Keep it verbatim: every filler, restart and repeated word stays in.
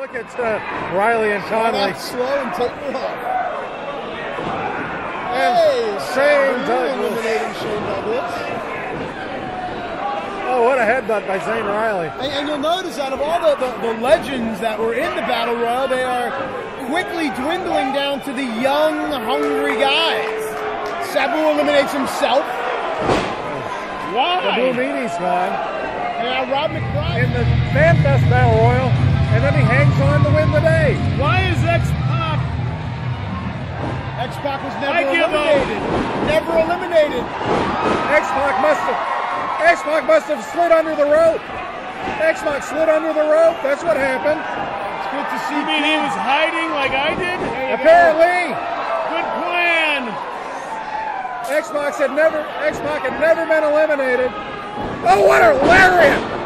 look at uh, Riley and Conley. Slow and take it off. And hey, Shane Douglas. Eliminating Shane Douglas. Oh, what a headbutt by Zane Riley. And, and you'll notice out of all the, the, the legends that were in the Battle Royal, they are quickly dwindling down to the young, hungry guys. Sabu eliminates himself. Why? The Blue Meanie's gone. And now Rob McBride in the FanFest Battle Royal, and then he hangs on to win the day. Why is X-Pac? X-Pac was never I give eliminated. up. Never eliminated. X-Pac must have X-Pac must have slid under the rope. X-Pac slid under the rope. That's what happened. It's good to see. You mean he was hiding like I did? Apparently. Good plan. X-Pac had never X-Pac had never been eliminated. Oh, what a lariat!